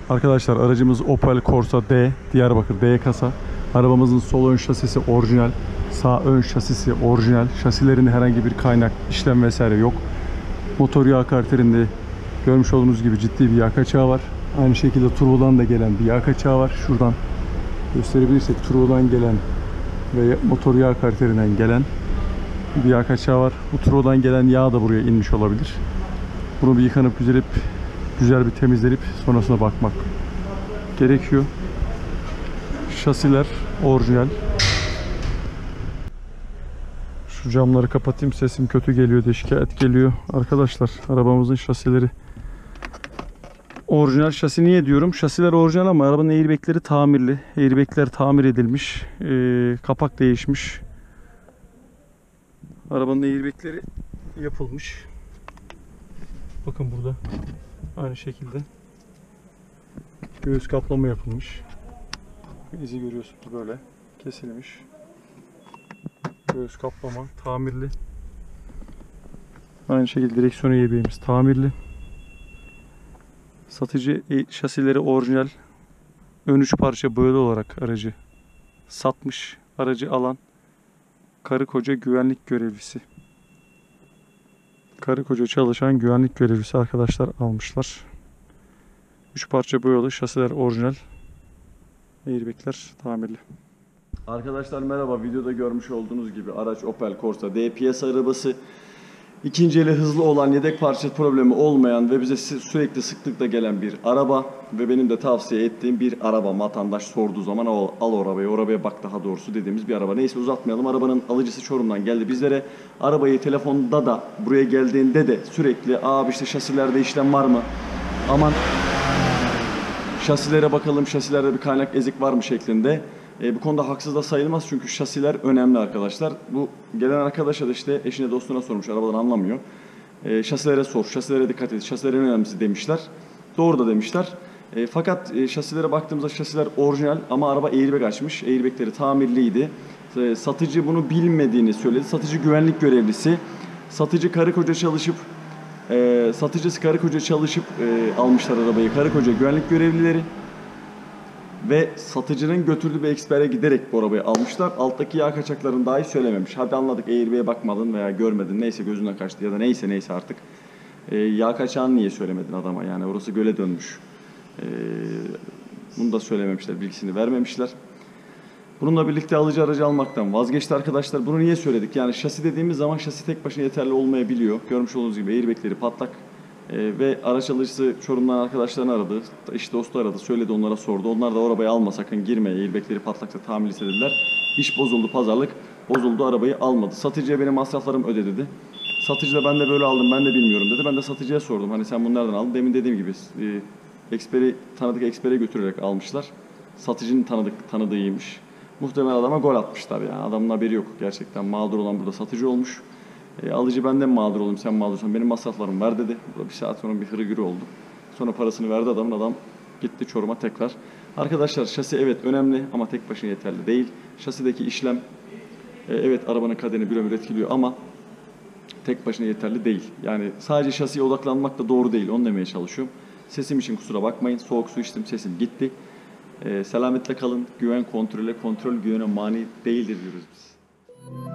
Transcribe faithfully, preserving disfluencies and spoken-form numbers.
Arkadaşlar aracımız Opel Corsa D, Diyarbakır D kasa. Arabamızın sol ön şasisi orijinal, sağ ön şasisi orijinal. Şasilerinde herhangi bir kaynak, işlem vesaire yok. Motor yağ karterinde görmüş olduğunuz gibi ciddi bir yağ kaçağı var. Aynı şekilde turbodan da gelen bir yağ kaçağı var. Şuradan gösterebilirsek turbodan gelen ve motor yağ karterinden gelen bir yağ kaçağı var. Bu turbodan gelen yağ da buraya inmiş olabilir. Bunu bir yıkanıp güzelip güzel bir temizlenip sonrasına bakmak gerekiyor. Şasiler orijinal. Şu camları kapatayım, sesim kötü geliyor diye şikayet geliyor. Arkadaşlar arabamızın şasileri orijinal. Şasi niye diyorum? Şasiler orijinal ama arabanın airbagleri tamirli. Airbagler tamir edilmiş. Ee, kapak değişmiş. Arabanın airbagleri yapılmış. Bakın burada aynı şekilde göğüs kaplama yapılmış. İzi görüyorsunuz, böyle kesilmiş. Göğüs kaplama tamirli. Aynı şekilde direksiyon airbag'imiz tamirli. Satıcı şasileri orijinal. Ön üç parça boyalı olarak aracı satmış. Aracı alan karı koca güvenlik görevlisi. Karı koca çalışan güvenlik görevlisi arkadaşlar almışlar. üç parça boyalı, şasiler orijinal. Airbag'ler tamirli. Arkadaşlar merhaba. Videoda görmüş olduğunuz gibi araç Opel Corsa D piyasa arabası. İkinci eli hızlı olan, yedek parça problemi olmayan ve bize sürekli sıklıkla gelen bir araba ve benim de tavsiye ettiğim bir araba. Vatandaş sorduğu zaman al, al o arabayı, o arabaya bak daha doğrusu dediğimiz bir araba. Neyse uzatmayalım. Arabanın alıcısı Çorum'dan geldi bizlere. Arabayı telefonda da buraya geldiğinde de sürekli abi işte şasilerde işlem var mı? Aman şasilere bakalım, şasilerde bir kaynak ezik var mı şeklinde. E, bu konuda haksız da sayılmaz çünkü şasiler önemli arkadaşlar. Bu gelen arkadaşa da işte eşine dostuna sormuş, arabadan anlamıyor. E, şasilere sor, şasilere dikkat et, şasiler en önemlisi demişler. Doğru da demişler. E, fakat e, şasilere baktığımızda şasiler orijinal ama araba airbag açmış. Airbagleri tamirliydi. E, satıcı bunu bilmediğini söyledi. Satıcı güvenlik görevlisi. Satıcı karı koca çalışıp e, satıcısı karı koca çalışıp e, almışlar arabayı. Karı koca güvenlik görevlileri. Ve satıcının götürdüğü bir ekspere giderek bu arabayı almışlar. Alttaki yağ kaçaklarını dahi söylememiş. Hadi anladık, airbag'e bakmadın veya görmedin. Neyse gözünden kaçtı ya da neyse neyse artık. Ee, yağ kaçağını niye söylemedin adama? Yani orası göle dönmüş. Ee, bunu da söylememişler, bilgisini vermemişler. Bununla birlikte alıcı aracı almaktan vazgeçti arkadaşlar. Bunu niye söyledik? Yani şasi dediğimiz zaman şasi tek başına yeterli olmayabiliyor. Görmüş olduğunuz gibi airbag'leri patlak. Ee, ve araç alıcısı Çorum'dan arkadaşlarını aradı. İş dostu aradı. Söyledi, onlara sordu. Onlar da o arabayı alma, sakın girme. Airbag'leri patlaksa tamirlisi dediler. İş bozuldu, pazarlık bozuldu. Arabayı almadı. Satıcıya benim masraflarım öde dedi. Satıcı da ben de böyle aldım, ben de bilmiyorum dedi. Ben de satıcıya sordum. Hani sen bunu nereden aldın? Demin dediğim gibi e, eksperi, tanıdık ekspere götürerek almışlar. Satıcının tanıdık tanıdığıymış. Muhtemelen adama gol atmışlar yani. Adamın haberi yok. Gerçekten mağdur olan burada satıcı olmuş. E, alıcı benden mağdur olayım, sen mağdursan benim masraflarım ver dedi. Burada bir saat sonra bir hırgürü oldu. Sonra parasını verdi adamın, adam gitti Çorum'a tekrar. Arkadaşlar şasi evet önemli ama tek başına yeterli değil. Şasideki işlem e, evet arabanın kaderini bir ömür etkiliyor ama tek başına yeterli değil. Yani sadece şasiye odaklanmak da doğru değil, onu demeye çalışıyorum. Sesim için kusura bakmayın, soğuk su içtim, sesim gitti. E, selametle kalın, güven kontrole, kontrol güvene mani değildir diyoruz biz.